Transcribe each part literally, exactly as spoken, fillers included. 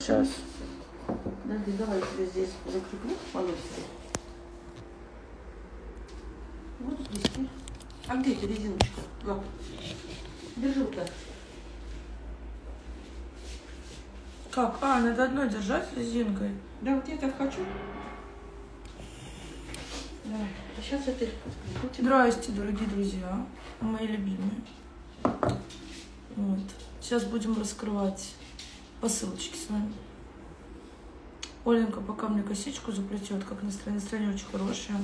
Сейчас. Да, давай я тебе здесь закреплю волосы. Вот здесь. А где эта резиночка? Ну, держи вот так. Как? А, надо одной держать резинкой? Да, вот я так хочу. Давай. А сейчас это... Здрасте, дорогие друзья, мои любимые. Вот. Сейчас будем раскрывать посылочки с вами. Оленька пока мне косичку заплетет, как настроение, настроение очень хорошее.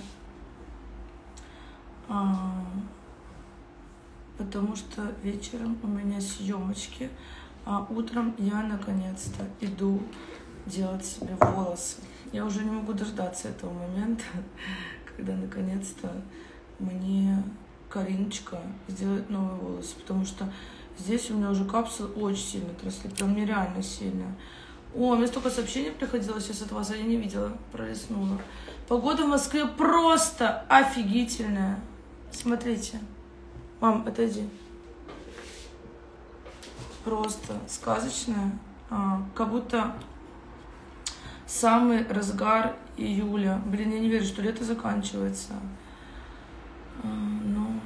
А, потому что вечером у меня съемочки, а утром я наконец-то иду делать себе волосы. Я уже не могу дождаться этого момента, когда наконец-то мне Кариночка сделает новые волосы, потому что здесь у меня уже капсулы очень сильно отросли, прям нереально сильно. О, мне столько сообщений приходило сейчас от вас, а я не видела, пролистнула. Погода в Москве просто офигительная. Смотрите. Мам, отойди. Просто сказочная. А, как будто самый разгар июля. Блин, я не верю, что лето заканчивается. А, ну...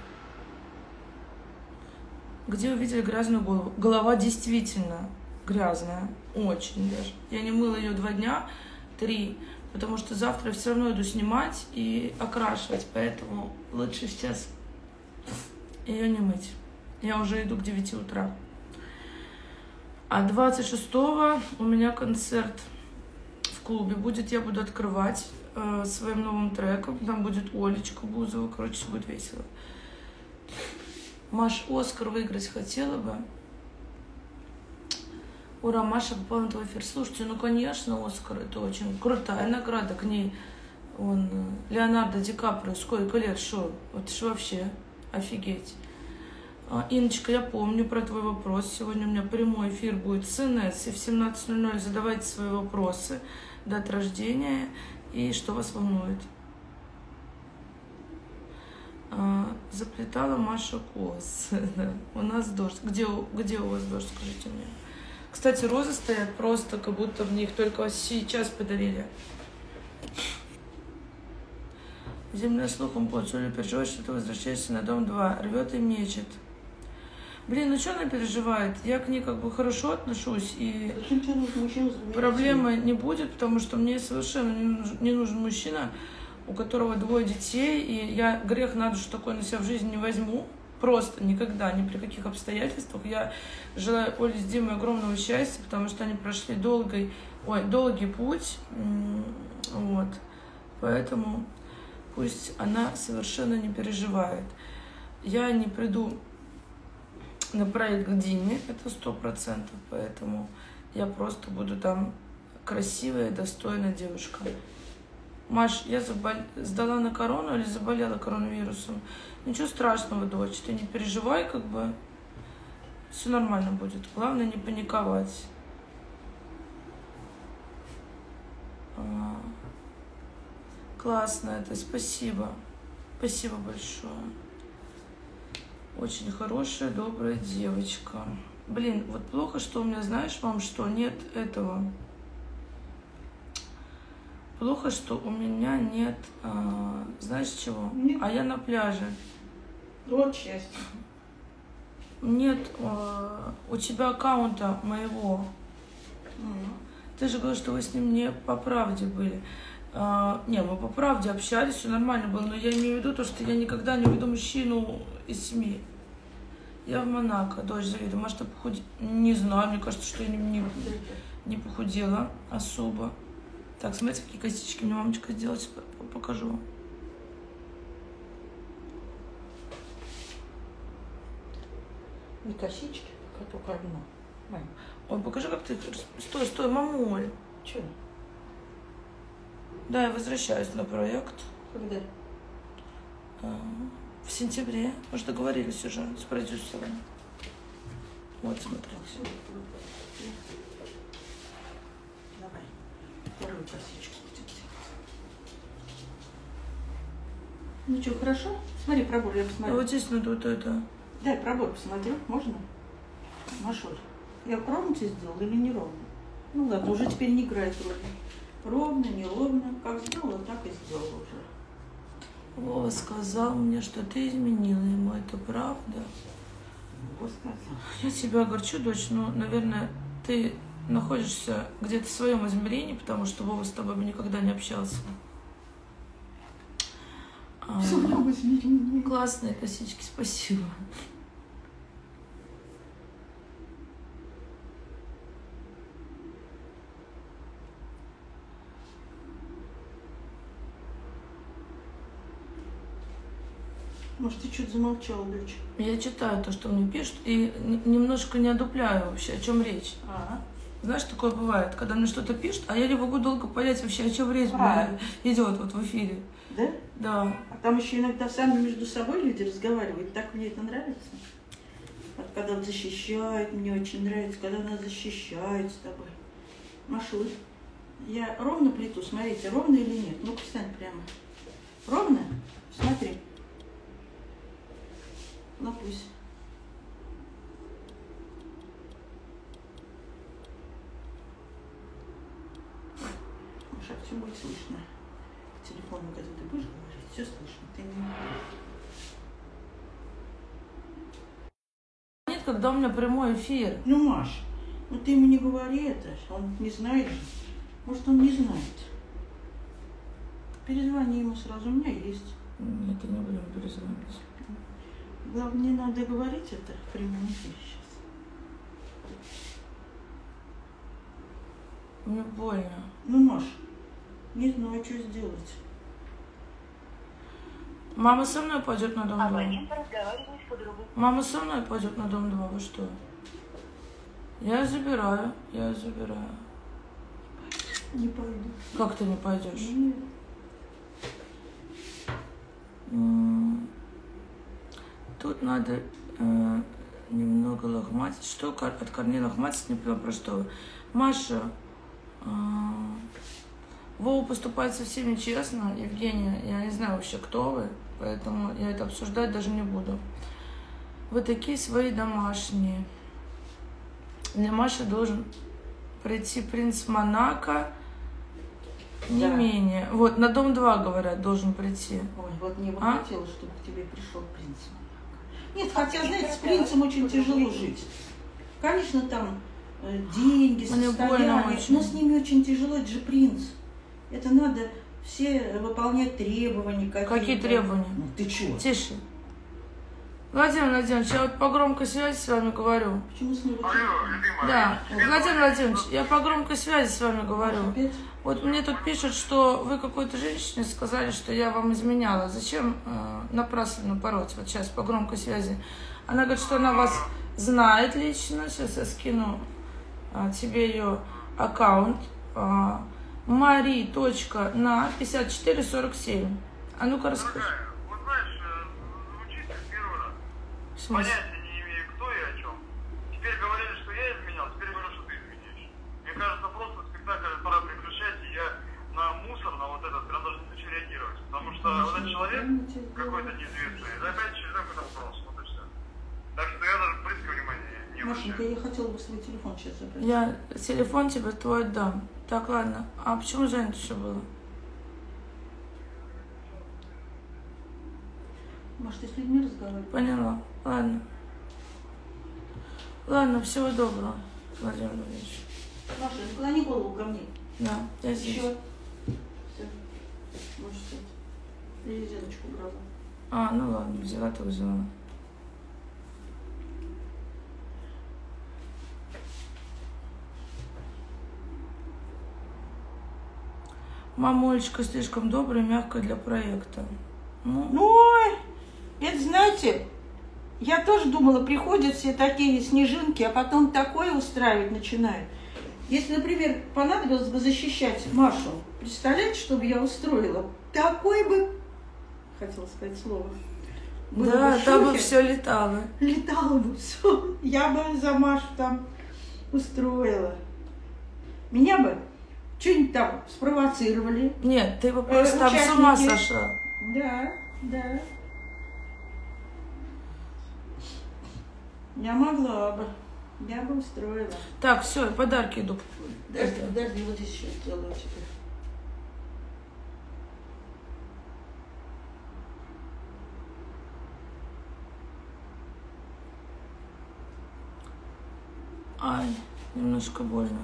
Где вы видели грязную голову? Голова действительно грязная. Очень даже. Я не мыла ее два дня, три. Потому что завтра я все равно иду снимать и окрашивать. Поэтому лучше сейчас ее не мыть. Я уже иду к девяти утра. А двадцать шестого у меня концерт в клубе будет. Я буду открывать э, своим новым треком. Там будет Олечка Бузова. Короче, все будет весело. Маш, Оскар выиграть хотела бы. Ура, Маша попала на твой эфир. Слушайте, ну, конечно, Оскар, это очень крутая награда. К ней он, Леонардо Ди Каприо, сколько лет, шо? Вот ж вообще офигеть. А, Инночка, я помню про твой вопрос. Сегодня у меня прямой эфир будет с Инесс. И в семнадцать ноль ноль задавайте свои вопросы. Дата рождения и что вас волнует. А, заплетала Маша кос. Да. У нас дождь. Где, где у вас дождь, скажите мне. Кстати, розы стоят просто, как будто в них только сейчас подарили. Земля слухом под солью переживает, что ты возвращаешься на дом два. Рвет и мечет. Блин, ну что она переживает? Я к ней как бы хорошо отношусь, и проблемы не будет, потому что мне совершенно не нужен, не нужен мужчина, у которого двое детей, и я грех на душу такой на себя в жизни не возьму. Просто никогда, ни при каких обстоятельствах. Я желаю Оле с Димой огромного счастья, потому что они прошли долгий, ой, долгий путь. Вот. Поэтому пусть она совершенно не переживает. Я не приду на проект к Диме, это сто процентов. Поэтому я просто буду там красивая, достойная девушка. Маш, я забол... сдала на корону или заболела коронавирусом? Ничего страшного, дочь, ты не переживай, как бы все нормально будет. Главное не паниковать. А... Классно это, спасибо. Спасибо большое. Очень хорошая, добрая девочка. Блин, вот плохо, что у меня, знаешь, мам, что нет этого... Плохо, что у меня нет, а, знаешь чего? Нет. А я на пляже. Вот счастье. Нет а, у тебя аккаунта моего. Mm. Ты же говоришь, что вы с ним не по правде были. А, не, мы по правде общались, все нормально было, но я имею в виду то, что я никогда не уведу мужчину из семьи. Я в Монако, дочь завидую. Может, я похудела? Не знаю, мне кажется, что я не, не, не похудела особо. Так, смотрите, какие косички мне мамочка сделала, сейчас покажу вам. Не косички, пока только одно. Мам. Ой, покажи, как ты... Стой, стой, мамуль. Че? Да, я возвращаюсь на проект. Когда? А, в сентябре. Мы же договорились уже с продюсером. Вот, смотрите. Давай. Вторую косичку будем делать. Ну что, хорошо? Смотри, пробор, я посмотрю. А вот здесь надо вот это. Дай пробор посмотрю, можно? Машуль, я ровно тебе сделала или не ровно? Ну ладно, уже теперь не играет роли. Ровно, неровно. Как сделала, так и сделала уже. Вова сказал мне, что ты изменила ему. Это правда? Вова сказал. Я тебя огорчу, дочь, но, наверное, ты находишься где-то в своем измерении, потому что Вова с тобой бы никогда не общался. А, в своем измерении. Классные косички, спасибо. Может, ты что-то замолчала, дочь? Я читаю то, что мне пишут, и немножко не одупляю вообще, о чем речь. А, Знаешь, такое бывает, когда мне что-то пишут, а я не могу долго понять вообще, о чем речь Правильно. идет вот в эфире. да? Да. А там еще иногда сами между собой люди разговаривают. Так мне это нравится. Вот когда вот защищают, мне очень нравится, когда нас защищают с тобой. Машуль, я ровно плиту, смотрите, ровно или нет? Ну-ка, встань прямо. Ровно? Смотри. Ну пусть. Маша, все будет слышно. Телефон, когда ты будешь говорить, все слышно. Ты не... Нет, когда у меня прямой эфир. Ну, Маш, ну ты ему не говори это, он не знает же. Может, он не знает. Перезвони ему сразу, у меня есть. Нет, я не будем перезвонить. Главное, не надо говорить это в прямом эфире сейчас. Мне больно. Ну, Маш, не знаю, что сделать. Мама со мной пойдет на дом два. Абонент разговаривает по другу. Мама со мной пойдет на дом два. Вы что? Я забираю, я забираю. Не пойду. Как ты не пойдешь? Нет. М, Тут надо э, немного лохматить. Что кор- от корней лохматить? Не понимаю, про что вы. Маша, э, Вова поступает совсем нечестно. Евгения, я не знаю вообще, кто вы, поэтому я это обсуждать даже не буду. Вы такие свои домашние. Для Маши должен прийти принц Монако, не Да. менее. Вот, на дом два, говорят, должен прийти. Ой, вот мне бы А? хотелось, чтобы к тебе пришел принц. Нет, хотя, знаете, с принцем очень тяжело жить. Конечно, там э, деньги, Мне состояние, больно очень. но с ними очень тяжело, это же принц. Это надо все выполнять требования какие-то. Какие требования? Ну ты чего? Тише. Владимир Владимирович, я вот по громкой связи с вами говорю. Почему с ним? Да, Владимир Владимирович, я по громкой связи с вами говорю. Опять? Вот мне тут пишут, что вы какой-то женщине сказали, что я вам изменяла. Зачем э, напрасно пороть? Вот сейчас по громкой связи. Она говорит, что она вас знает лично. Сейчас я скину э, тебе ее аккаунт. Э, мари точка на пятьдесят четыре сорок семь. А ну-ка расскажи. Вот знаешь, э, звучит как первый раз. В смысле? Понятия не имею, кто и о чем. Теперь говорили, что я изменял, теперь говорю, что ты изменяешь. Мне кажется, просто спектакль пора прекращать, и я на мусор, на вот этот, прям даже не хочу реагировать. Потому что вот этот человек какой-то неизвестный, это опять через какой-то вопрос, вот и все. Так что я даже, в принципе, внимания не Машенька, обращаю. я хотела бы свой телефон сейчас забрать. Я телефон тебе твой отдам. Так, ладно. А почему занято еще было? Маш, ты с людьми разговариваешь? Поняла. Ладно. Ладно, всего доброго, Владимир Владимирович. Маша, склони голову ко мне. Да, я здесь. Еще. Все. Можешь сидеть. Я резиночку брала. А, ну ладно, взяла, так взяла. Мамулечка слишком добрая и мягкая для проекта. Ну, Ой, это знаете, я тоже думала, приходят все такие снежинки, а потом такое устраивать начинают. Если, например, понадобилось бы защищать Машу, представляете, что бы я устроила? Такой бы, хотела сказать слово, было да, бы там бы шухер, все летало. летало бы все. Я бы за Машу там устроила. Меня бы что-нибудь там спровоцировали. Нет, ты бы Э, просто там с ума участники. сошла. Да, да. Я могла бы. Я бы устроила. Так, все, подарки идут. Подожди, подожди, вот здесь еще сделаю тебе. Ай, немножко больно.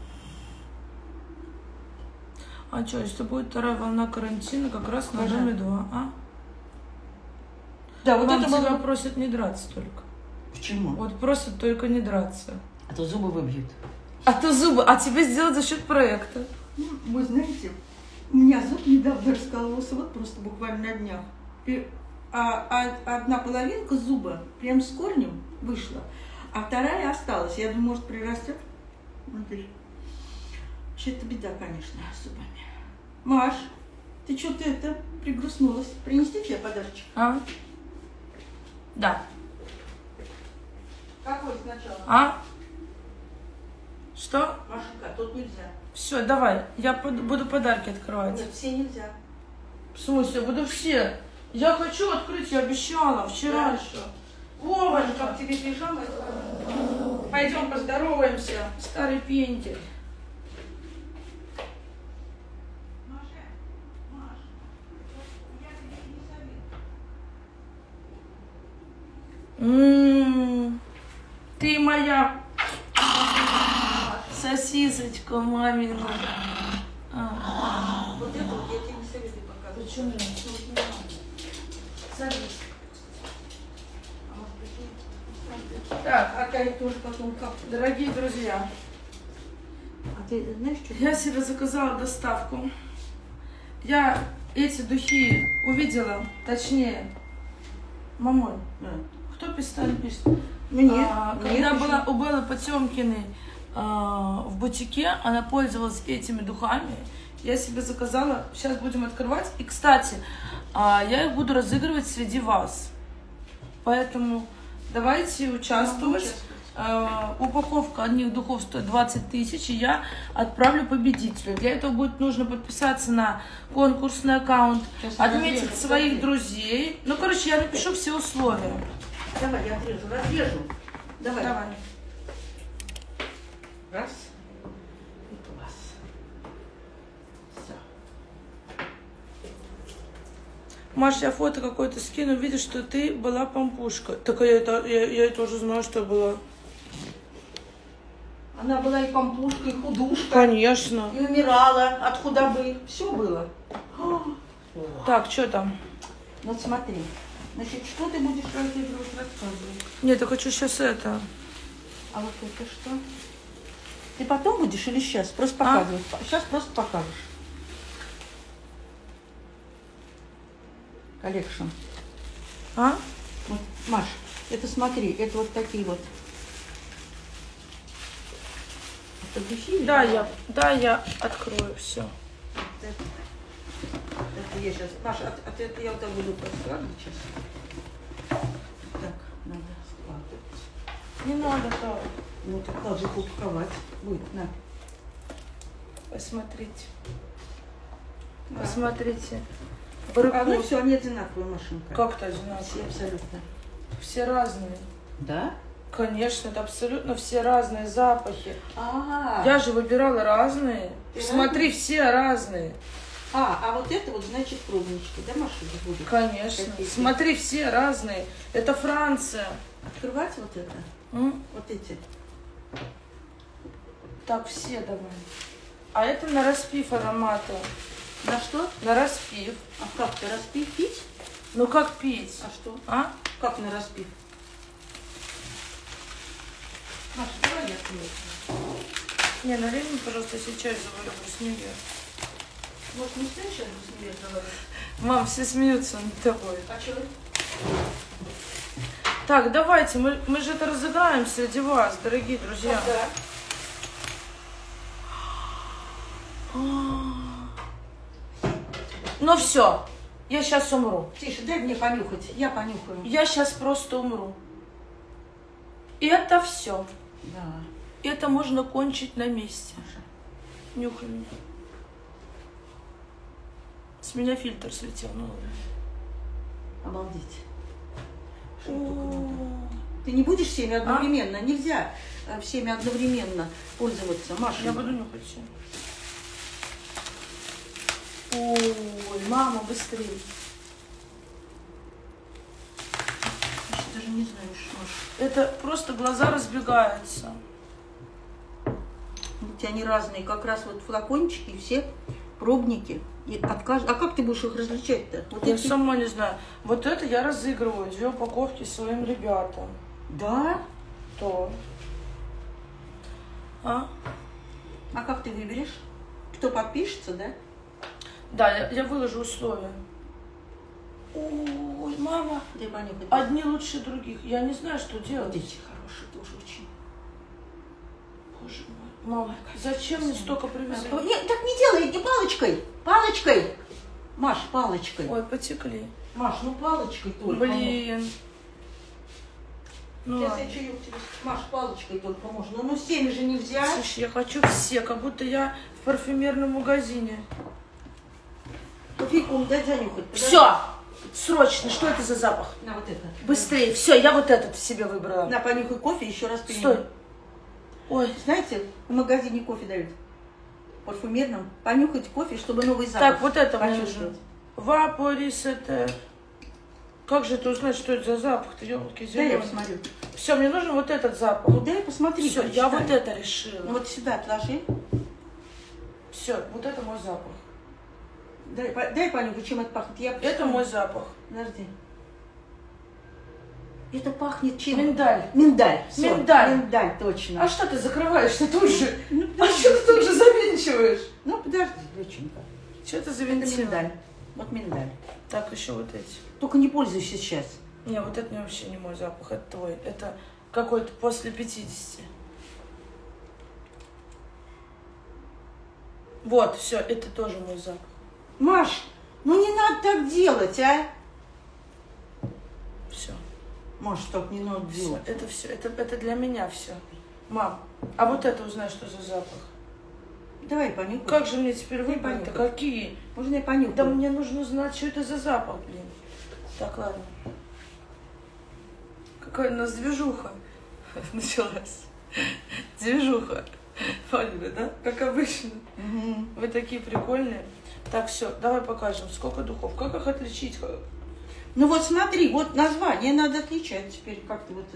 А что, если будет вторая волна карантина, как раз на доме два, а? Да, вот Вам это тебя было... просят не драться только. Почему? Вот просят только не драться. А то зубы выбьют. А то зубы, а тебе сделать за счет проекта. Ну, вы знаете, у меня зуб недавно раскололся, вот просто буквально на днях. И, а, а одна половинка зуба прям с корнем вышла, а вторая осталась. Я думаю, может, прирастет. Смотри. Вообще, это беда, конечно, с зубами. Маш, ты что-то это пригрустнулась? Принести тебе подарочек? А? Да. Какой сначала? А? Что? Машенька, тут нельзя. Все, давай, я под- буду подарки открывать. Нет, все нельзя. В смысле, буду все. Я хочу открыть, я обещала вчера. Хорошо. Вовочка, Как тебе пижама? пойдем поздороваемся, старый пентель. Маша, Маш, я тебе не советую. М, Ты моя сосисочка мамина. А, Вот это вот я тебе не советую показывать. Почему? Ну, вот не надо. Садись. А может быть, нет? Так, А ты тоже потом как? дорогие друзья, А ты знаешь, что? я себе заказала доставку. Я эти духи увидела, точнее, мамой. Кто писал, пишет? Мне? А, Мне когда пиши. была у Беллы Потемкиной а, в бутике, она пользовалась этими духами. Я себе заказала, сейчас будем открывать. И, кстати, а, я их буду разыгрывать среди вас. Поэтому давайте участвовать. А, упаковка одних духов стоит двадцать тысяч, и я отправлю победителю. Для этого будет нужно подписаться на конкурсный аккаунт, Сейчас отметить разрежу, своих подожди. друзей. Ну, короче, я напишу все условия. Давай, я отрежу, разрежу. Давай. Давай. Раз. И класс. Все. Маш, я фото какое-то скину, видишь, что ты была помпушка. Так я, это, я, я тоже знаю, что была. Она была и помпушка, и худушка, Конечно. и умирала от худобы. Все было. Так, что там? Вот смотри. Значит, что ты будешь разыгрывать, рассказывай. Нет, я хочу сейчас это. А вот это что? Ты потом будешь или сейчас? Просто А? показывать. Сейчас просто покажешь. Коллекшн. А? Вот, Маш, это смотри, это вот такие вот. Это духи? или Да, что? я, да, я открою все. Это, это я сейчас. Маша, от, от это я вот так буду раскладывать сейчас. Так, надо складывать. Не надо то. Ну, так надо же упаковать. Будет, на. Посмотрите. Да. Посмотрите. А, ну Баррикад. все, они одинаковые, Машенька. Как-то одинаково. Все абсолютно. Все разные. Да? Конечно, это абсолютно все разные запахи. А, Я же выбирала разные. Ты Смотри, все разные. а, а вот это вот, значит, пробнички, да, Маша, будут? Конечно. Какие-то. Смотри, все разные. Это Франция. Открывать вот это? М? Вот эти. Так, все давай. А это на распив ароматы. На что? На распив. А как-то распив пить? Ну как пить? А что? А? Как на распив? Маша, давай я открою. Не, налей мне, пожалуйста, если чай заварю, снеге. Может, не стоишь сейчас с ней разговаривать? Мам, все смеются над тобой. А что? Так, давайте, мы, мы же это разыграем среди вас, дорогие друзья. Да. Ну все, я сейчас умру. Тише, дай мне понюхать. Я понюхаю. Я сейчас просто умру. И это все. Да. Это можно кончить на месте. Маша. Нюхай меня. С меня фильтр слетел. Ну ладно. Обалдеть. Что только надо. Ты не будешь всеми одновременно? А? Нельзя всеми одновременно пользоваться. Маша. Я буду нюхать все. Ой, мама, быстрее. Я даже не знаю, что, Маша. Это просто глаза разбегаются. У тебя они разные, как раз вот флакончики, все пробники. И от кажд... А как ты будешь их различать-то? Вот я эти... сама не знаю. Вот это я разыгрываю, две упаковки своим ребятам. Да? То. А? А как ты выберешь? Кто подпишется, да? Да, я, я выложу условия. Ой, мама, Дай понюхать. Одни лучше других. Я не знаю, что делать. Вот эти хорошие тоже очень. Боже мой. Мама, зачем мне столько привезли? Нет, так не делай, не палочкой. Палочкой. Маш, палочкой. Ой, потекли. Маш, ну палочкой только. Блин. Ну, сейчас ладно. я чаек тебе. Маш, палочкой только можно. Ну, всеми же нельзя. Слушай, я хочу все, как будто я в парфюмерном магазине. Кофейку дай занюхать. Все! Срочно! Что это за запах? На, вот это. Быстрее! Все, я вот этот в себе выбрала. На, понюхай кофе, еще раз принюхай. Стой! Ой. Знаете, в магазине кофе дают. Парфюмерном. Понюхать кофе, чтобы новый запах. Так, вот это мне почувствовать. нужно. Вапорис это... Как же ты узнать, что это за запах-то, ёлки Дай я зеленый? посмотрю. Все, мне нужен вот этот запах. Ну дай посмотри. Все, я вот это решила. Ну, вот сюда отложи. Все, вот это мой запах. Дай, дай понюхай, чем это пахнет. Я это мой запах. Подожди. Это пахнет чем? Миндаль. Миндаль. Всё. Миндаль. Миндаль, точно. А что ты закрываешь-то тут же? Ну, а что ты тут же завинчиваешь? Ну, подожди, доченька. Что ты Это завинтила? миндаль. Вот миндаль. Так, еще вот эти. Только не пользуйся сейчас. Не, вот это вообще не мой запах, это твой. Это какой-то после пятидесяти. Вот, все, это тоже мой запах. Маш, ну не надо так делать, а? Все. Маш, так не надо Все, делать. это все, это, это для меня все. Мам, а вот это узнай, что за запах. Давай понюхай. Как же мне теперь выбрать-то? понюхай. Какие? Можно я понюхаю? Да мне нужно знать, что это за запах, блин. Так, ладно. Какая у нас движуха началась. Движуха. Поняли, да? Как обычно. Угу. Вы такие прикольные. Так, все, давай покажем, сколько духов. Как их отличить? Ну вот смотри, вот название надо отличать теперь. Как ты вот...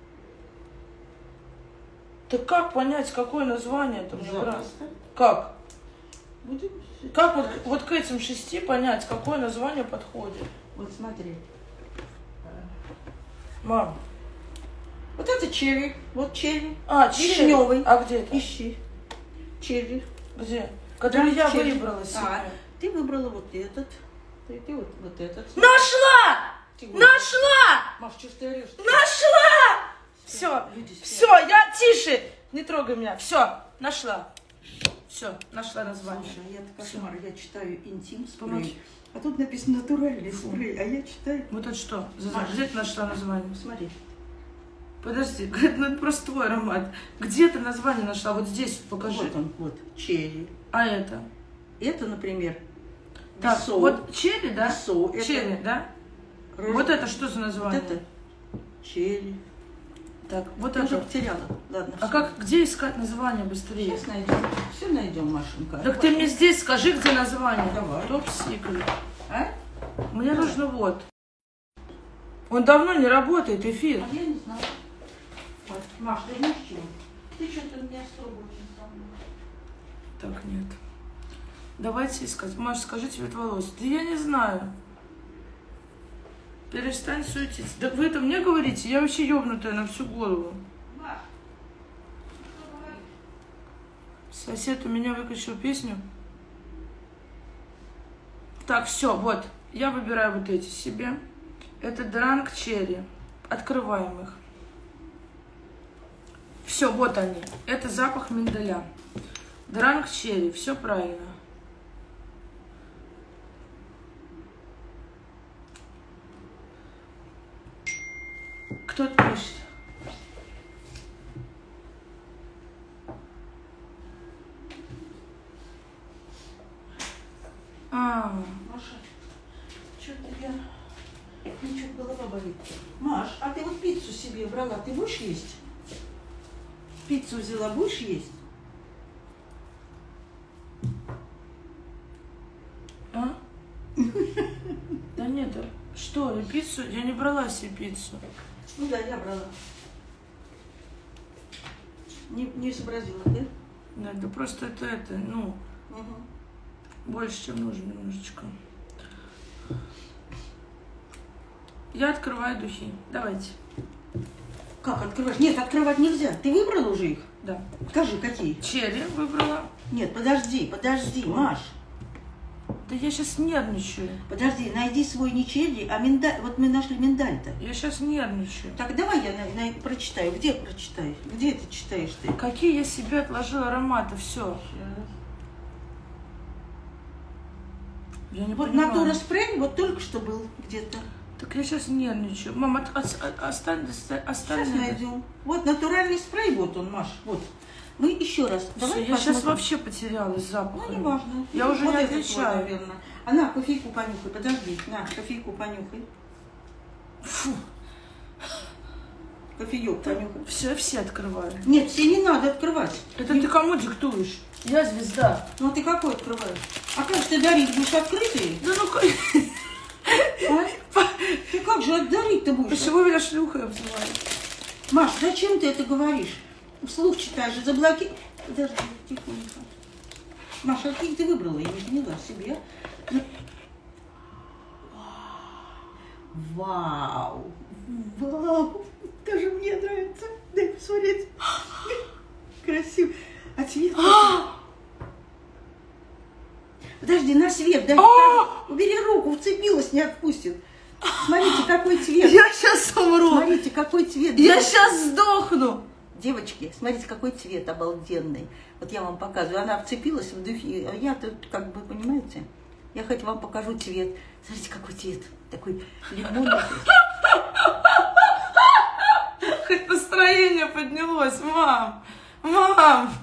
Так как понять, какое название-то мне брать? Запросто. Как? Будем... Как вот, вот к этим шести понять, какое название подходит? Вот смотри. Мам. Вот это черри. Вот черри. А, Вишневый. А где это? Ищи. Черри. Где? Который Да, я черри. выбрала себе. А, ты выбрала вот этот. Ты, ты вот, вот этот. Нашла! Ты Нашла! Маш, что ж ты орешь? Нашла! Все, Люди спят. все, я тише. Не трогай меня. Все, нашла. Все, нашла название. Слушай, я кошмар, я читаю интим Помочь? спрей. А тут написано натуральный спрей, а я читаю. Вот это что? За Маша. Где ты нашла название? Смотри. Подожди, говорит, ну это просто твой аромат. Где ты название нашла? Вот здесь покажи. Вот он, вот, черри. А это? Это, например, Так, висо. вот черри, да? Висо. Это Черри, да? рож- Вот это что за Вот название? это черри. Так, вот Ты уже это. потеряла. Ладно. А всё. как, где искать название быстрее? Сейчас найдем. Все найдем, Машенька. Так ты мне здесь скажи, где название. Давай. Топ-секрет. А? Мне нужно вот. Он давно не работает, эфир. А я не знаю. Вот. Маш, ты знаешь чего? Ты что-то меня строго очень со мной. Так, нет. Давайте искать. Маш, скажи цвет волос. Да я не знаю. Перестань суетиться. Да вы это мне говорите? Я вообще ёбнутая на всю голову. Маш, что говоришь? Сосед у меня выключил песню. Так, все, вот. Я выбираю вот эти себе. Это Дранг Черри. Открываем их. Все, вот они. Это запах миндаля. Дранг Черри. Все правильно. Кто пишет? А, Маша, что-то я Мне что-то голова болит. Маш, а ты вот пиццу себе брала, ты будешь есть? Пиццу взяла, будешь есть? А? Да нет, что, я пиццу? Я не брала себе пиццу. Ну да, я брала. Не, не сообразила, да? Да, да просто это, это, ну, Угу. больше, чем нужно немножечко. Я открываю духи. Давайте. Как открывать? Нет, открывать нельзя. Ты выбрала уже их? Да. Скажи, какие? Черри выбрала. Нет, подожди, подожди, Маш. Да я сейчас нервничаю. Подожди, найди свой не черри, а миндаль. Вот мы нашли миндаль-то. Я сейчас нервничаю. Так, давай я на, на, прочитаю. Где прочитаю? Где ты читаешь ты? Какие я себе отложила ароматы, все. Я не Вот понимаю. Натура спрей вот только что был где-то. Так я сейчас нервничаю. Мам, от, от, от, оставь, оставь. Сейчас найдем. Вот натуральный спрей, вот он, Маш. Вот. Мы еще раз. Всё, Давай я сейчас посмотрим. вообще потерялась запахом. Ну, не важно. Я уже вот не этот отличаю. вот, наверное. А на, кофейку понюхай. Подожди. На, кофейку понюхай. Фу. Кофеек понюхай. Все, все открываю. Нет, все не надо открывать. Это ты кому диктуешь? Я звезда. Ну, а ты какой открываешь? А как ты дарить будешь открытые? Да ну А? Ты как же дарить-то будешь? почему меня шлюхой обзывают? Маш, зачем ты это говоришь? Вслух читаешь, заблокируй. Подожди, тихонько. Маша, а какие ты выбрала? Я не поняла себе. Вау! Вау! Даже мне нравится. Дай посмотреть. Красиво. А цвет какой? Подожди, на свет, дай покажу. Убери руку, вцепилась, не отпустит. Смотрите, какой цвет. Я сейчас умру. Смотрите, какой цвет. Я Девочки. сейчас сдохну. Девочки, смотрите, какой цвет обалденный. Вот я вам показываю. Она вцепилась в духи. А я тут, как бы, понимаете, я хоть вам покажу цвет. Смотрите, какой цвет. Такой лимонный. Хоть настроение поднялось, мам. Мам.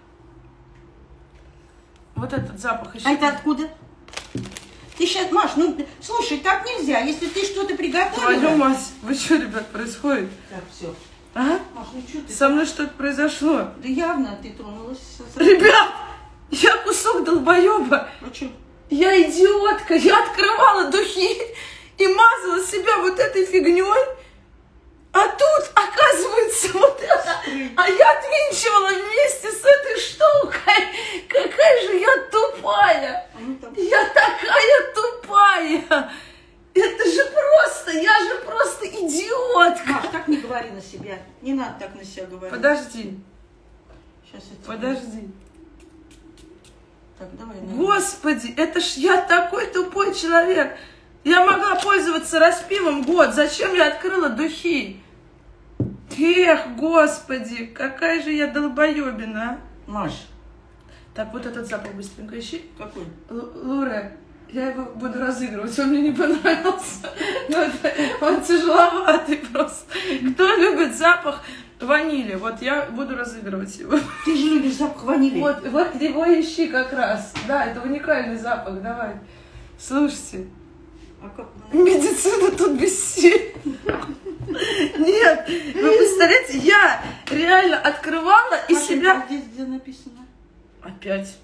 Вот этот запах еще. А это откуда? Ты сейчас, Маш, ну, слушай, так нельзя. Если ты что-то приготовила... Твою мать. Вы что, ребят, происходит? Так, все. А? Маш, ну что ты... Со мной что-то произошло. Да явно ты тронулась. Со... Ребят, я кусок долбоеба. А что? Я идиотка. Я открывала духи и мазала себя вот этой фигней. А тут, оказывается, вот это. А я отвинчивала вместе с этой штукой. Какая же я тупая. А ну, там... Я такая тупая. Это же просто, я же просто идиотка. Маш, так не говори на себя. Не надо так на себя говорить. Подожди, Сейчас это... подожди. Так, давай. Господи, это ж я такой тупой человек. Я могла пользоваться распивом год. Зачем я открыла духи? Эх, господи, какая же я долбоебина. А? Маш, Так, вот этот запах быстренько ищи. какой? Л- Луре, я его буду разыгрывать, он мне не понравился. Но это, он тяжеловатый просто. Кто любит запах ванили? Вот я буду разыгрывать его. Ты же любишь запах ванили. Вот, вот его ищи как раз. Да, это уникальный запах, давай. Слушайте. А как? Медицина тут бессильна. Нет, вы представляете, я реально открывала и Маша, себя... а здесь где написано? Опять.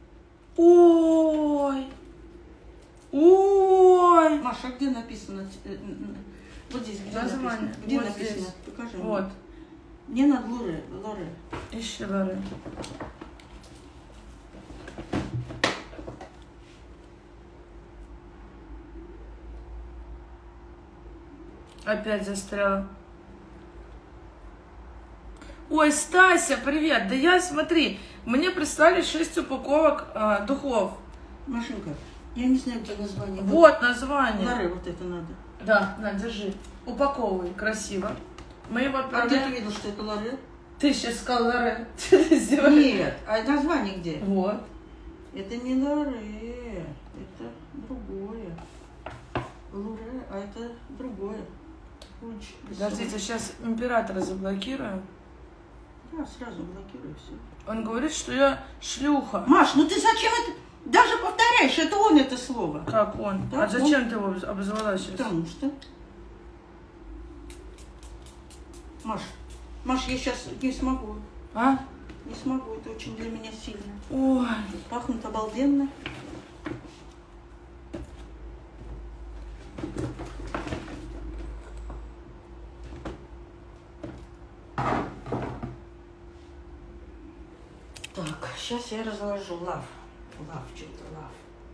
Ой. Ой. Маша, а где написано? Э, Вот здесь, где Название. написано? Где Вот написано? здесь. Покажи мне. Вот. Мне надо Лоре. Лоре. Ищи, Лары. Опять застряла. Ой, Стася, привет. Да я, смотри, мне прислали шесть упаковок а, духов. Машенька, я не знаю, где название. Вот название. Лоре вот это надо. Да, на, держи. Упаковывай, красиво. Мы его А где ты отправляем. видел, что это Лоре? Ты сейчас сказал Лоре. Что ты сделаешь? Нет, а название где? Вот. Это не Лоре, это другое. Лоре, а это другое. Очень Подождите, сейчас императора заблокируем. Я сразу блокирую все. Он говорит, что я шлюха. Маш, ну ты зачем это? Даже повторяешь, это он это слово. Как он? Да, а зачем он... ты его обозвала сейчас? Потому что... Маш, Маш, я сейчас не смогу. А? Не смогу, это очень для меня сильно. Ой. Пахнет обалденно. Так, сейчас я разложу лав. Лав, что-то лав.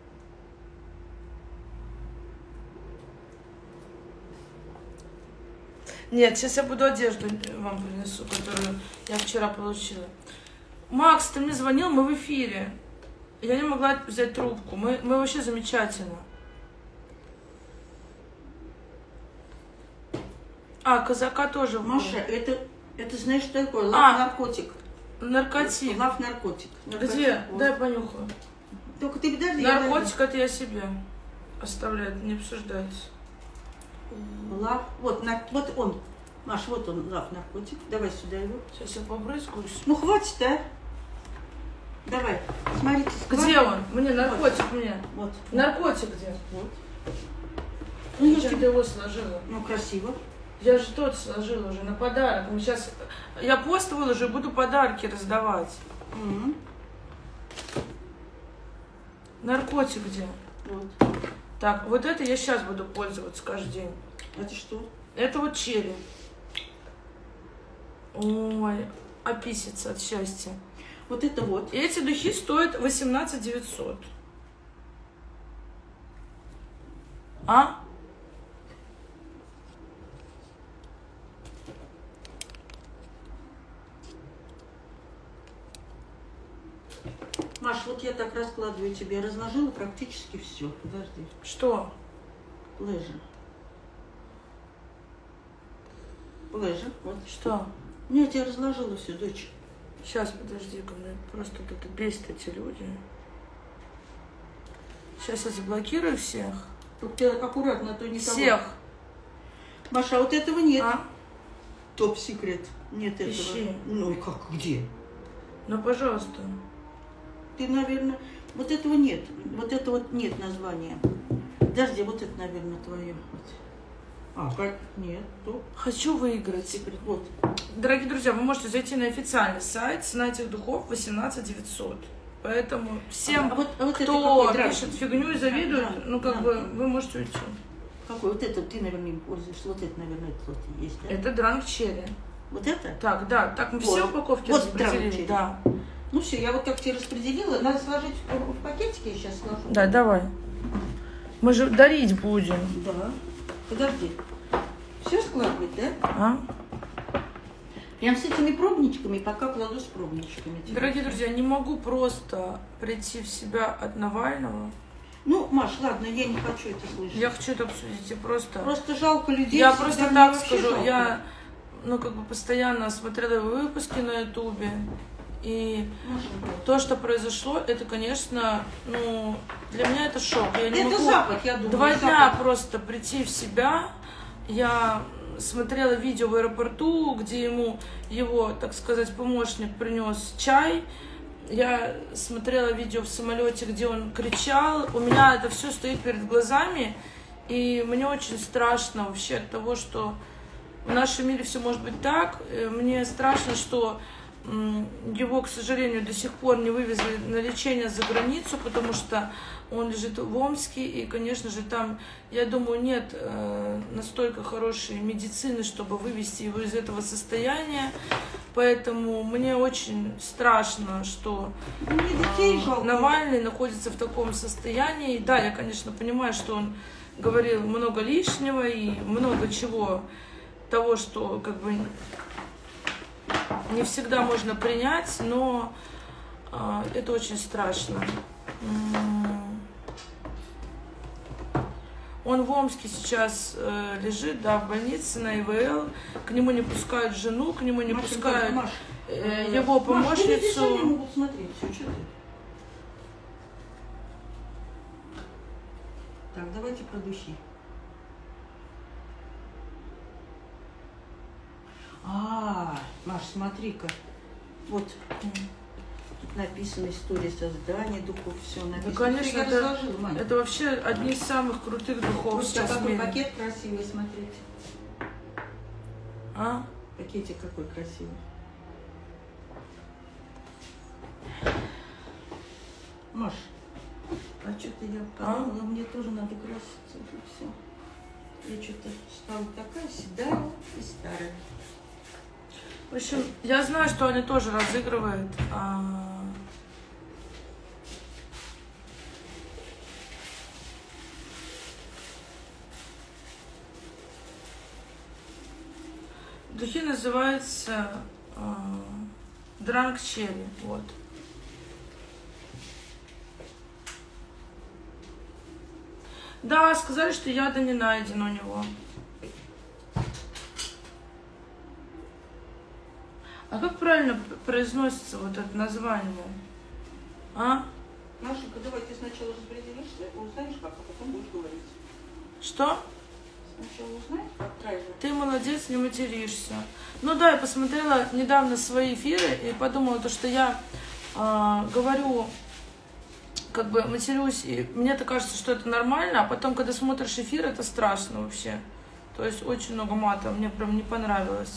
Нет, сейчас я буду одежду вам принесу, которую я вчера получила. Макс, ты мне звонил, мы в эфире. Я не могла взять трубку. Мы, мы вообще замечательно. А, казака тоже. Маша, это, это знаешь, что такое? Лав А, наркотик. Наркотик. Лав наркотик. наркотик. Где? Вот. Дай понюхаю. Только ты подожди. Наркотик это я себе оставляю, не обсуждается. Лав, вот, на, вот он. Маш, вот он, лав наркотик. Давай сюда его. Сейчас я побрызгаюсь. Ну хватит, а? Давай, смотрите. Где он? Мне наркотик, вот. Мне. Вот. Наркотик где? Вот. Ну, я тебе его сложила. Ну, красиво. Я же тот сложила уже на подарок. Мы сейчас... Я пост выложу и буду подарки раздавать. Mm-hmm. Наркотик где? Вот. Так, вот это я сейчас буду пользоваться каждый день. Это что? Это вот черри. Ой, описится от счастья. Вот это вот. И эти духи стоят восемнадцать девятьсот. А? Маш, вот я так раскладываю тебе. Я разложила практически все. Подожди. Что? Лежа. Лежа. Вот. Что? Нет, я разложила все, дочь. Сейчас, подожди-ка, мне просто тут бесит эти люди. Сейчас я заблокирую всех. Только ты аккуратно, а то никого. Всех. Маша, а вот этого нет. А? Топ-секрет. Нет этого. Ищи. Ну и как, где? Ну, пожалуйста. Ты, наверное, вот этого нет. Вот это вот нет названия. Подожди, вот это, наверное, твое. А, как? Нет, топ. Хочу выиграть. Секрет. Вот. Дорогие друзья, вы можете зайти на официальный сайт, цена этих духов восемнадцать девятьсот. Поэтому всем, а вот, а вот кто это пишет фигню и завидует, да, ну как да. бы вы можете уйти. Какой? Вот это ты, наверное, им пользуешься. Вот это, наверное, это вот есть, да? Это дранг черри. Вот это? Так, да, так мы все Вот. упаковки Вот распределили. дранг черри. Да. Ну все, я вот так тебе распределила. Надо сложить в, в пакетике, я сейчас сложу. Да, давай. Мы же дарить будем. Да. Подожди. Все складывать, да? А? Прям с этими пробничками, пока кладу с пробничками. Дорогие друзья, не могу просто прийти в себя от Навального. Ну, Маш, ладно, я не хочу это слышать. Я хочу это обсудить. Я просто... Просто жалко людей. Я всегда, просто мне так вообще скажу. жалко. Я, ну, как бы постоянно смотрела его выпуски на Ютубе. И Маша, то, что произошло, это, конечно, ну, для меня это шок. Я не это могу Запад, я думаю. два Запад. дня просто прийти в себя. Я смотрела видео в аэропорту, где ему его, так сказать, помощник принес чай. Я смотрела видео в самолете, где он кричал. У меня это все стоит перед глазами. И мне очень страшно вообще от того, что в нашем мире все может быть так. Мне страшно, что его, к сожалению, до сих пор не вывезли на лечение за границу, потому что он лежит в Омске, и, конечно же, там, я думаю, нет э, настолько хорошей медицины, чтобы вывести его из этого состояния. Поэтому мне очень страшно, что Мне детей э, жалко. Навальный находится в таком состоянии. Да, я, конечно, понимаю, что он говорил много лишнего и много чего того, что как бы не всегда можно принять, но э, это очень страшно. Он в Омске сейчас э, лежит, да, в больнице на ИВЛ. К нему не пускают жену, к нему не Маш, пускают Маш, э, его помощницу. Маш, здесь они могут смотреть все, что ты? Так, давайте про духи. А, Маш, смотри-ка. Вот. написано история создания духов, все написано. Да, конечно, я это, разложила, Мань. это вообще одни из самых крутых духов Вот сейчас в какой мире. пакет красивый, смотрите. А? Пакетик какой красивый. Маш, а что-то я подумала, а? Мне тоже надо краситься уже все. Я что-то стала такая седая и старая. В общем, я знаю, что они тоже разыгрывают. А... Духи называются а... Drunk Cherry. Вот. Да, сказали, что яда не найдено у него. А как правильно произносится вот это название? А? Машенька, давай ты сначала распределишься, узнаешь как, а потом будешь говорить. Что? Сначала узнаешь, как правильно. Ты молодец, не материшься. Ну да, я посмотрела недавно свои эфиры и подумала, то, что я э, говорю, как бы матерюсь, и мне-то кажется, что это нормально, а потом, когда смотришь эфир, это страшно вообще. То есть очень много мата, мне прям не понравилось.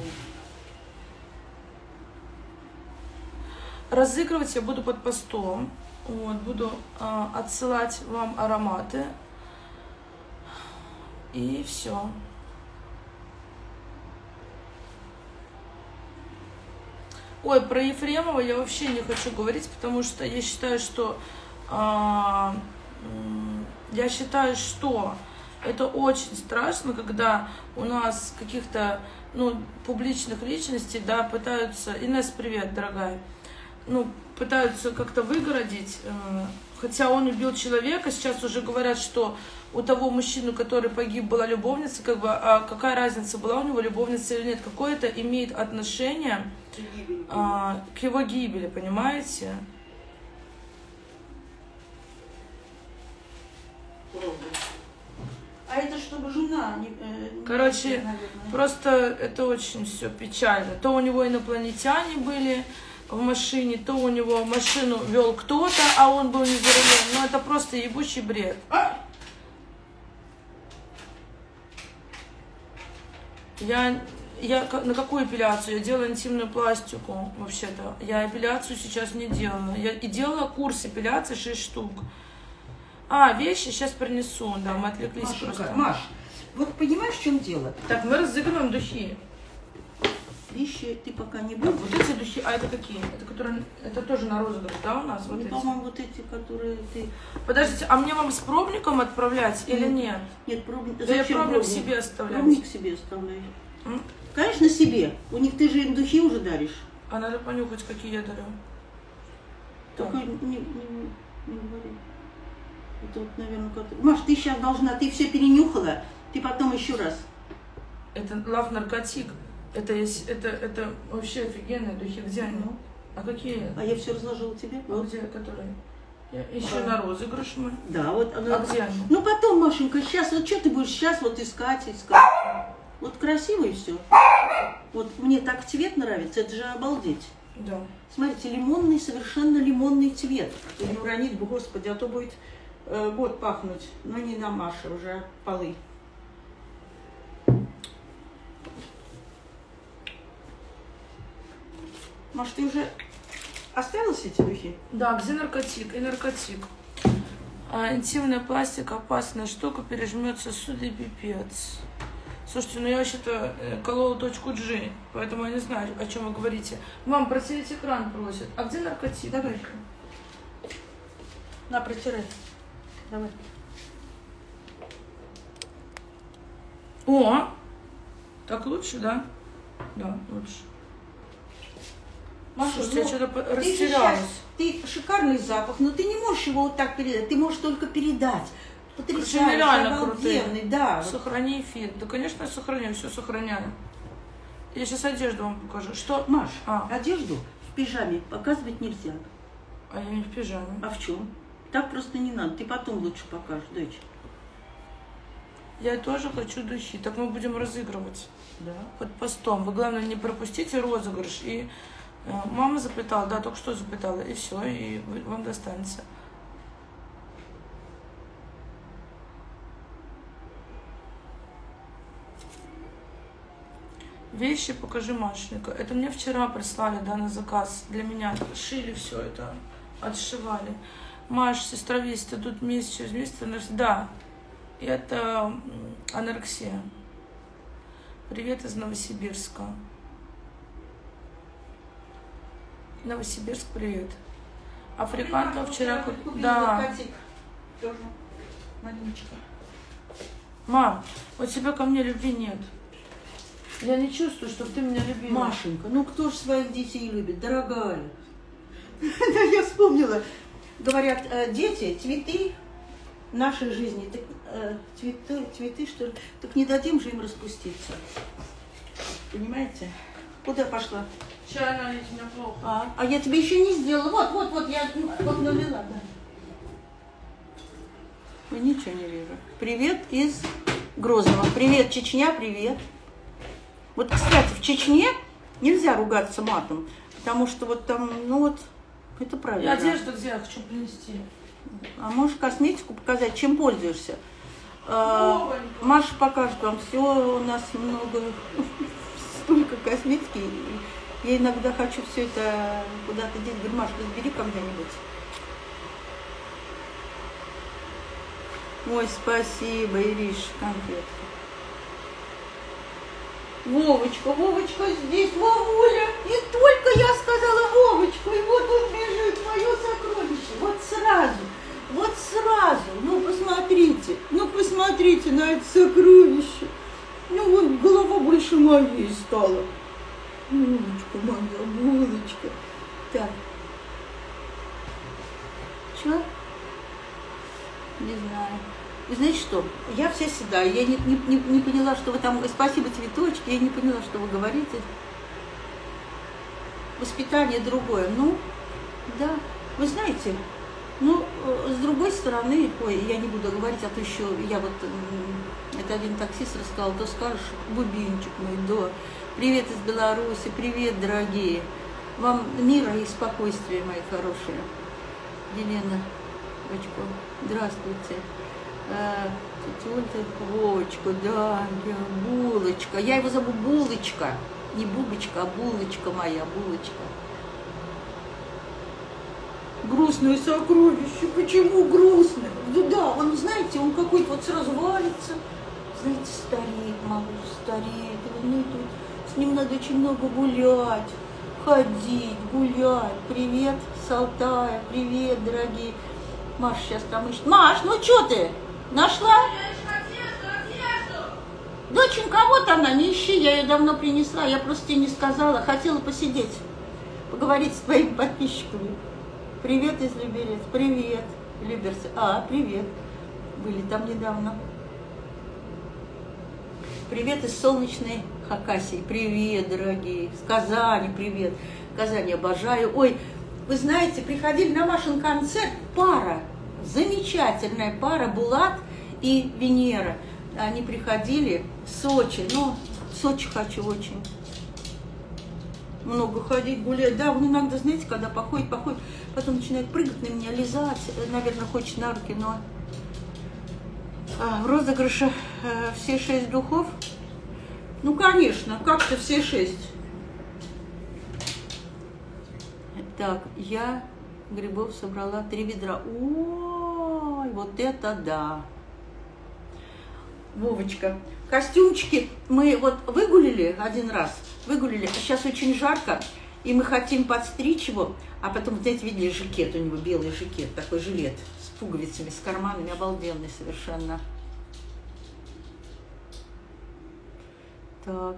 Разыгрывать я буду под постом. Вот, буду э, отсылать вам ароматы. И все. Ой, про Ефремова я вообще не хочу говорить, потому что я считаю, что э, я считаю, что это очень страшно, когда у нас каких-то ну, публичных личностей, да, пытаются. Инесс, привет, дорогая. Ну, пытаются как-то выгородить, э, хотя он убил человека, сейчас уже говорят, что у того мужчины, который погиб, была любовница, как бы, а какая разница, была у него любовница или нет, какое это имеет отношение э, к его гибели, понимаете? А это чтобы жена не... Э, Короче, наверное. Просто это очень все печально. То у него инопланетяне были в машине, то у него машину вел кто-то, а он был не за рулем. Ну, это просто ебучий бред. Я, я на какую эпиляцию? Я делала интимную пластику, вообще-то. Я эпиляцию сейчас не делала. Я и делала курс эпиляции шесть штук. А, вещи сейчас принесу, да, мы отвлеклись Машенька, просто. Маш, вот понимаешь, в чем дело? Так, мы разыгрываем духи. Вещи ты пока не Так, будешь. вот эти духи, а это какие? Это которые, это тоже на розыгрыш, да, у нас? Вот Ну, эти? по-моему, вот эти, которые ты... Подождите, а мне вам с пробником отправлять или нет? Нет, пробник... Да я Зачем пробник пробник? себе оставляю. Пробник себе оставляй. М? Конечно, себе. У них ты же им духи уже даришь. А надо понюхать, какие я дарю. Только не, не, не, не говори. Это вот, наверное, как... Маш, ты сейчас должна, ты все перенюхала, ты потом еще раз. Это лав наркотик. Это, есть, это, это вообще офигенные духи. Где они? Ну. А какие? А я все разложила тебе. А Вот. где, которые? Я, еще А. на розыгрыш мы. Да, вот она. А где они? Ну потом, Машенька, сейчас, вот что ты будешь сейчас вот искать, искать. Вот красиво и все. Вот мне так цвет нравится, это же обалдеть. Да. Смотрите, лимонный, совершенно лимонный цвет. И не уронить бы, господи, а то будет э, год пахнуть. Но не на Маше, уже полы. Маш, ты уже оставила все эти духи? Да, где наркотик? И наркотик. А, интимная пластика, опасная штука, пережмет сосуды и пипец. Слушайте, ну я вообще-то колола точку G, поэтому я не знаю, о чем вы говорите. Мам, протереть экран просят. А где наркотик? Давай. На, протирай. Давай. О! Так лучше, да? Да, лучше. Маша, Слушайте, я ну, что-то ты растерялась. сейчас, ты шикарный запах, но ты не можешь его вот так передать, ты можешь только передать. Потрясающий, нереально обалденный, крутые. да. Вот. Сохрани эфир. Да, конечно, я сохраняю, все сохраняю. Я сейчас одежду вам покажу. Что? Маш, А. одежду в пижаме показывать нельзя. А я не в пижаме. А в чем? Так просто не надо, ты потом лучше покажешь, дочь. Я тоже хочу духи. Так мы будем разыгрывать. Да. Под постом. Вы, главное, не пропустите розыгрыш и Мама запытала, да, только что запытала, и все, и вам достанется. Вещи покажи, Машенька. Это мне вчера прислали, да, на заказ. Для меня шили все это, отшивали. Маш, сестра Вести, тут месяц через месяц. Да, это анорексия. Привет из Новосибирска. Новосибирск, привет. Африканка вчера... Да. Мам, у тебя ко мне любви нет. Я не чувствую, чтобы ты меня любила. Машенька, ну кто ж своих детей любит, дорогая? Я вспомнила. Говорят, дети, цветы нашей жизни. Так, цветы, цветы, что ли? Так не дадим же им распуститься. Понимаете? Куда пошла? Чай налить, мне плохо. А, а я тебе еще не сделала. Вот, вот, вот, я вот налила, да. Я ничего не вижу. Привет из Грозного. Привет, Чечня, привет. Вот, кстати, в Чечне нельзя ругаться матом, потому что вот там, ну вот, это правильно. И одежду где я хочу принести? А можешь косметику показать, чем пользуешься? А, Маша покажет вам все, у нас много, столько косметики. Я иногда хочу все это куда-то деть. Говорю, Маша, разбери когда-нибудь. Ой, спасибо, Ириш, конфетка. Вовочка, Вовочка здесь, Вовуля. И только я сказала Вовочку, и вот он лежит, мое сокровище. Вот сразу, вот сразу. Ну, посмотрите, ну, посмотрите на это сокровище. Ну, вот голова больше моей стала. Булочка моя, булочка. Так. Чё? Не знаю. Вы знаете что? Я вся седая. Я не, не, не, не поняла, что вы там... Спасибо, цветочки. Я не поняла, что вы говорите. Воспитание другое. Ну, да. Вы знаете, ну, с другой стороны... Ой, я не буду говорить, а то еще... Я вот... Это один таксист рассказал. То скажешь, бубинчик мой, да. Привет из Беларуси. Привет, дорогие. Вам мира и спокойствия, мои хорошие. Елена Бочко. Здравствуйте. Тетя Вовочка, да, я, булочка. Я его зову Булочка. Не Бубочка, а Булочка моя, Булочка. Грустное сокровище. Почему грустное? Да, да, он, знаете, он какой-то вот сразу валится. Знаете, стареет, малыш, стареет. Ну, с ним надо очень много гулять, ходить, гулять. Привет, с Алтая, привет, дорогие. Маша сейчас там ищет. Маш, ну что ты? Нашла? Доченька, вот она, не ищи, я ее давно принесла, я просто тебе не сказала, хотела посидеть, поговорить с твоими подписчиками. Привет из Люберец, привет, Люберцы, а, привет, были там недавно. Привет из солнечной Хакасии, привет, дорогие, с Казани, привет, Казань обожаю. Ой, вы знаете, приходили на Машин концерт пара, замечательная пара, Булат и Венера. Они приходили в Сочи. Ну, в Сочи хочу очень. Много ходить, гулять. Да, он иногда, знаете, когда походит, походит, потом начинает прыгать на меня, лизать. Наверное, хочет на руки, но... А, в розыгрыше а, все шесть духов. Ну, конечно, как-то все шесть. Так, я грибов собрала три ведра. Ой, вот это да. Вовочка, костюмчики мы вот выгулили один раз, выгулили, сейчас очень жарко, и мы хотим подстричь его, а потом, знаете, видели жакет, у него белый жакет, такой жилет с пуговицами, с карманами, обалденный совершенно. Так.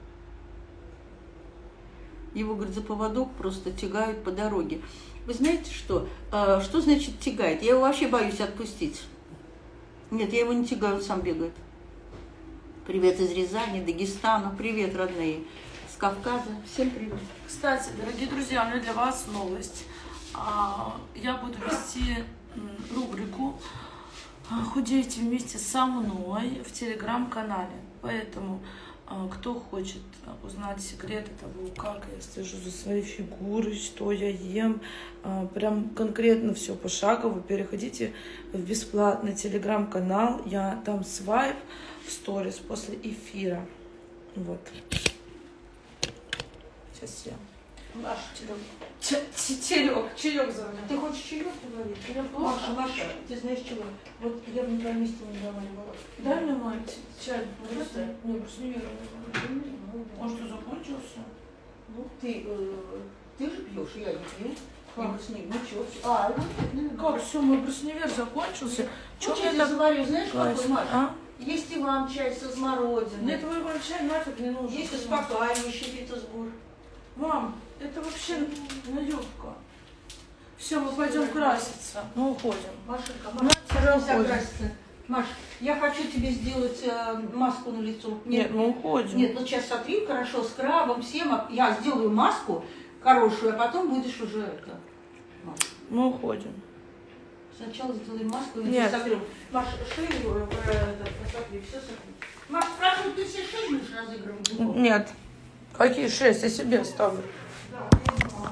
Его, говорит, за поводок просто тягают по дороге. Вы знаете что? А, что значит тягает? Я его вообще боюсь отпустить. Нет, я его не тягаю, он сам бегает. Привет из Рязани, Дагестана. Привет, родные. С Кавказа. Всем привет. Кстати, дорогие друзья, у меня для вас новость. Я буду вести рубрику «Худейте вместе со мной» в телеграм-канале. Поэтому Кто хочет узнать секреты того, как я слежу за своей фигурой, что я ем, прям конкретно все пошагово, переходите в бесплатный телеграм-канал. Я дам свайп в сторис после эфира. Вот. Сейчас я. Маша, Чаек, чаек звоню. ты хочешь чаек говорить? Я плохо. Маша, Маша, ты знаешь чего? Вот я бы на месте не говорила. Дай мне мать чай. Не, просто не верю. Он что, закончился? Ну, ты, э, ты же пьешь, я не пью. Как с ним? Ну что? А, ну, как все, мой брусневер закончился? Что я я так заварю, знаешь, какой, Маша? А? Есть Иван чай со смородиной. Мне твой Иван чай нафиг не нужен. Есть успокаивающий Питерсбург. Мам, это вообще наебка. Все, мы пойдем краситься. Мы уходим. Машенька, Мы Маша, нельзя нельзя краситься. Маш, я хочу тебе сделать э, маску на лицо. Нет, мы уходим. Нет, вот сейчас сотри хорошо, с крабом, всем. Я сделаю маску хорошую, а потом будешь уже это. Маш. Мы уходим. Сначала сделай маску и Нет. сотрем. Маш, шею э, про это, посмотри, все сотри. Маш, спрашиваю, ты все шею будешь разыгрывать? Нет. Какие шесть? Я себе оставлю. Да, я понимаю.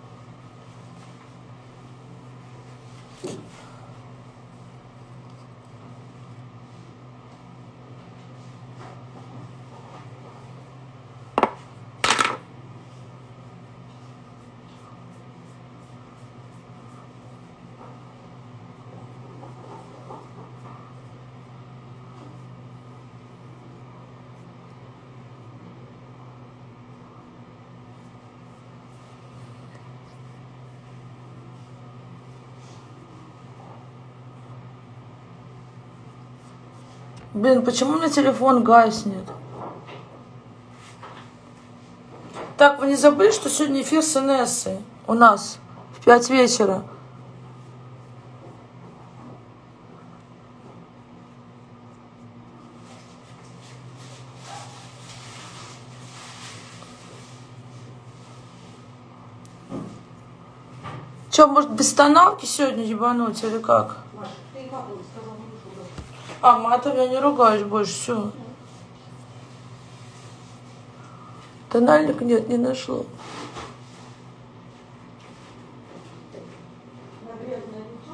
Блин, почему у меня телефон гаснет? Так, вы не забыли, что сегодня эфир с Инессой у нас в пять вечера? Че, может, без тоналки сегодня ебануть или как? Маш, ты как он сказал, не будешь ругаться? А, матом я не ругаюсь больше, все. Тональник нет, не нашла. На грязное лицо,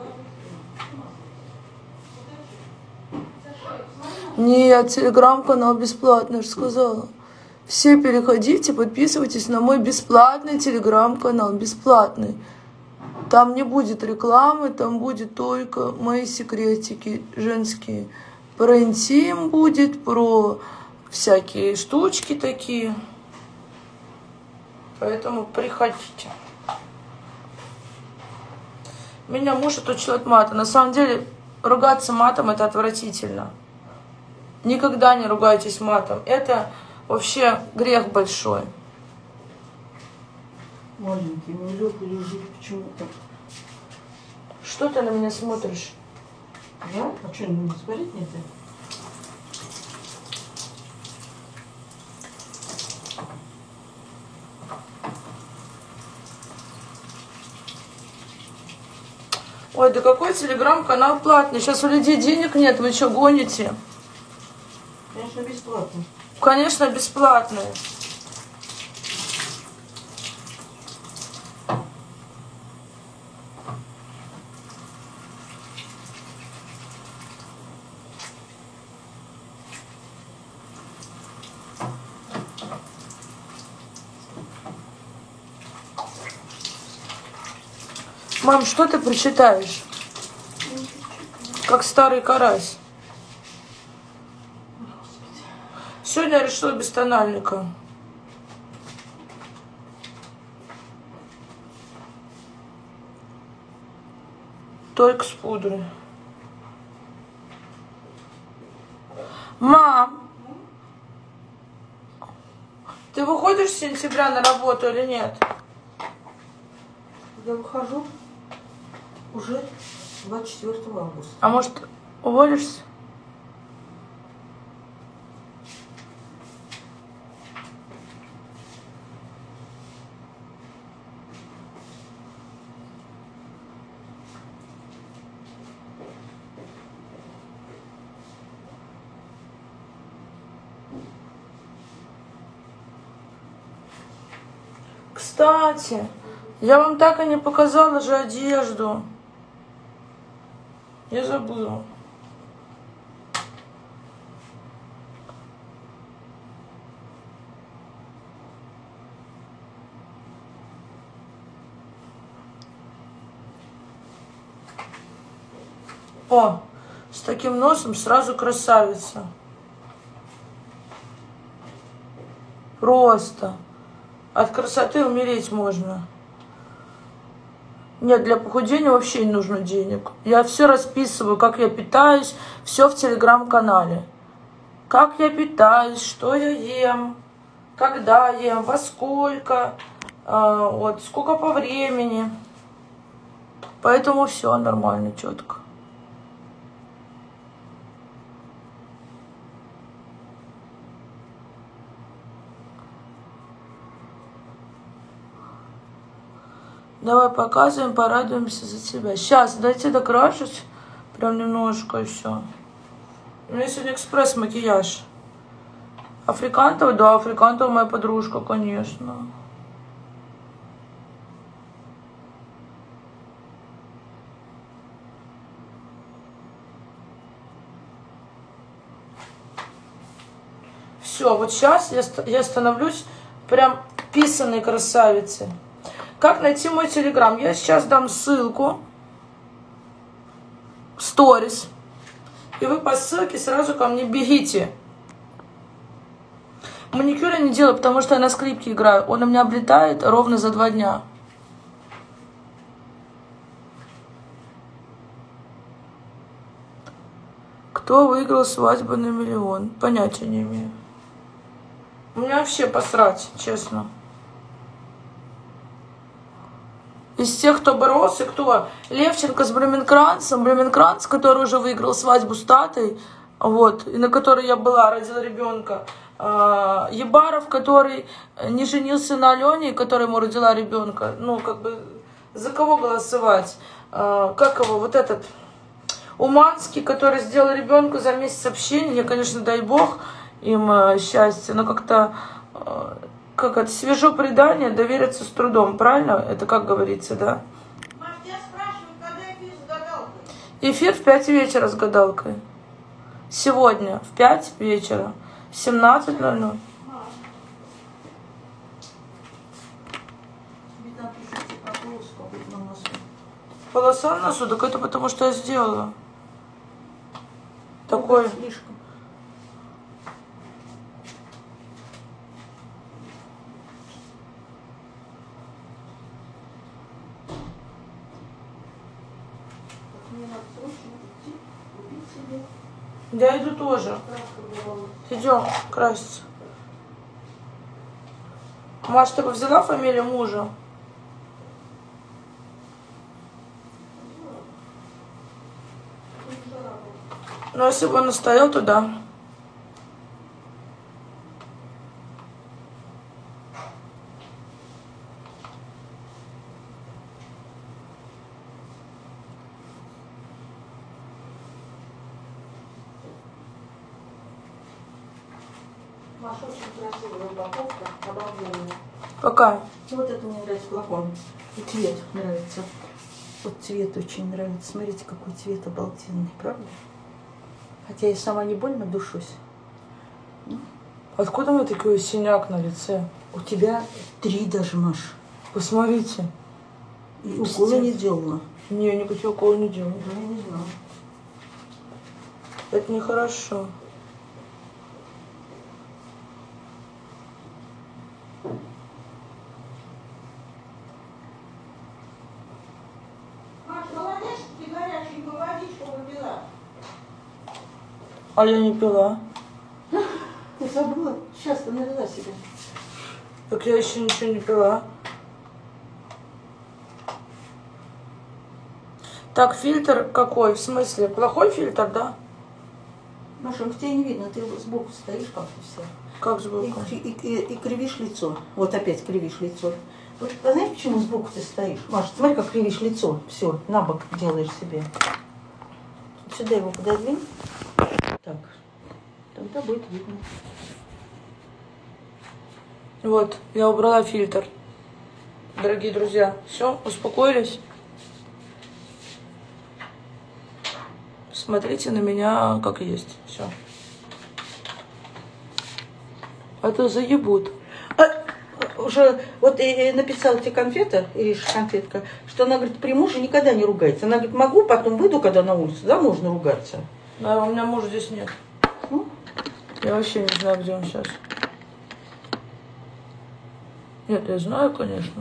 на грязное. Нет, телеграм-канал бесплатный, я же сказала. Все переходите, подписывайтесь на мой бесплатный телеграм-канал, бесплатный. Там не будет рекламы, там будет только мои секретики женские. Про интим будет, про всякие штучки такие. Поэтому приходите. Меня муж отучил от мата. На самом деле, ругаться матом — это отвратительно. Никогда не ругайтесь матом. Это вообще грех большой. Маленький, нелегко лежит почему-то. Что ты на меня смотришь? Я? А что, не смотреть нет? Ой, да какой телеграм-канал платный? Сейчас у людей денег нет, вы что, гоните? Конечно, бесплатно. Конечно, бесплатный. Мам, что ты прочитаешь? Как старый карась. Сегодня я решила без тональника. Только с пудрой. Мам, ты выходишь с сентября на работу или нет? Я выхожу уже двадцать четвёртого августа. А может, уволишься? Кстати, я вам так и не показала же одежду. Я забыла. О, с таким носом сразу красавица. Просто. От красоты умереть можно. Нет, для похудения вообще не нужно денег. Я все расписываю, как я питаюсь, все в телеграм-канале. Как я питаюсь, что я ем, когда ем, во сколько, э, вот, сколько по времени. Поэтому все нормально, четко. Давай показываем, порадуемся за тебя. Сейчас, дайте докрашусь. Прям немножко и все. У меня сегодня экспресс-макияж. Африкантова? Да, Африкантова моя подружка, конечно. Все, вот сейчас я, я становлюсь прям писаной красавицей. Как найти мой телеграм? Я сейчас дам ссылку в сторис. И вы по ссылке сразу ко мне бегите. Маникюр я не делаю, потому что я на скрипке играю. Он у меня облетает ровно за два дня. Кто выиграл свадьбу на миллион? Понятия не имею. У меня вообще посрать, честно. Из тех, кто боролся, кто? Левченко с Блюменкранцем. Блюменкранц, который уже выиграл свадьбу с Татой, вот, и на которой я была, родила ребенка. А, Ебаров, который не женился на Алене, которая ему родила ребенка. Ну, как бы, за кого голосовать? А, как его, вот этот, Уманский, который сделал ребенку за месяц общения. Я, конечно, дай бог им а, счастья, но как-то... А, как это, свежо предание, довериться с трудом, правильно? Это как говорится, да? Маш, тебя спрашивают, когда эфир с гадалкой? Эфир в пять вечера с гадалкой. Сегодня в пять вечера. семнадцать ноль ноль. Полоса на носу? Так это потому, что я сделала. Такое. Слишком. Я иду тоже. Идем краситься. Маш, ты бы взяла фамилию мужа? Ну, если бы он настоял, то да. Маша, очень красивая упаковка, обалденная. Какая? Ну, вот это мне нравится флакон. И цвет нравится. Вот цвет очень нравится. Смотрите, какой цвет обалденный, правда? Хотя я сама не больно душусь. Откуда у меня такой синяк на лице? У тебя три даже, Маш. Посмотрите. И уколы не делала. Не, никакие уколы не делала. Да, я не знала. Это нехорошо. Маш, молодец, ты горяченькую водичку выпила. А я не пила. Ты забыла? Сейчас ты налила себе. Так я еще ничего не пила. Так, фильтр какой? В смысле? Плохой фильтр, да? Маша, тебя не видно, ты сбоку стоишь как-то все. Как сбоку? И, и, и, и кривишь лицо. Вот опять кривишь лицо. Вот, а знаешь, почему сбоку ты стоишь? Маша, смотри, как кривишь лицо. Все, на бок делаешь себе. Сюда его пододвинь. Так. Тогда будет видно. Вот, я убрала фильтр. дорогие друзья. Все, успокоились? Смотрите на меня как есть. Все. А то заебут. А, уже вот и написала тебе конфета, Ириша конфетка, что она говорит, при муже никогда не ругается. Она говорит, могу, потом выйду, когда на улицу, да, можно ругаться. Да, у меня мужа здесь нет. Ну? Я вообще не знаю, где он сейчас. Нет, я знаю, конечно.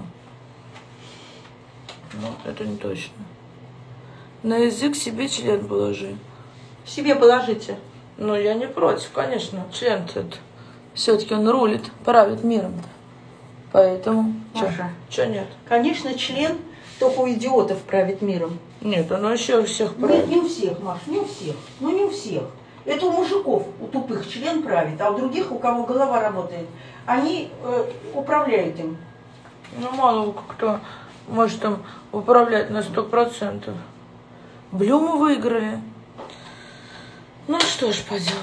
Но это не точно. На язык себе член положи. Себе положите. Ну, я не против, конечно. Член этот. Все-таки он рулит, правит миром. Поэтому... Маша. Че нет? Конечно, член только у идиотов правит миром. Нет, оно еще у всех правит. Нет, не у всех, Маш, не у всех. Ну, не у всех. Это у мужиков, у тупых член правит, а у других, у кого голова работает, они э, управляют им. Ну, мало кто может там управлять на сто процентов. Блюму выиграли. Ну, что ж поделать.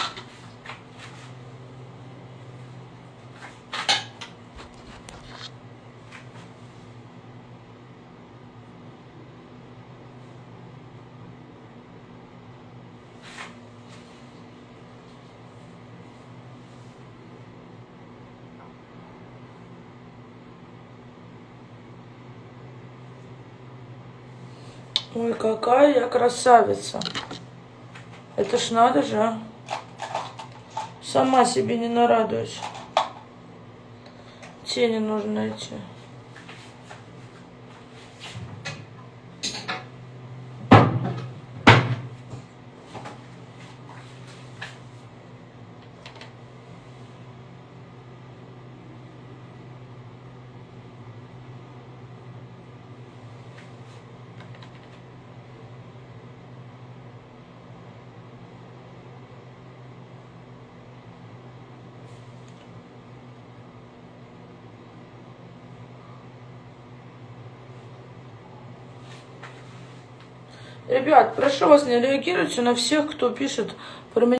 Ой, какая я красавица. Это ж надо же, а. Сама себе не нарадуюсь. Тени нужно найти. Ребят, прошу вас, не реагируйте на всех, кто пишет про меня.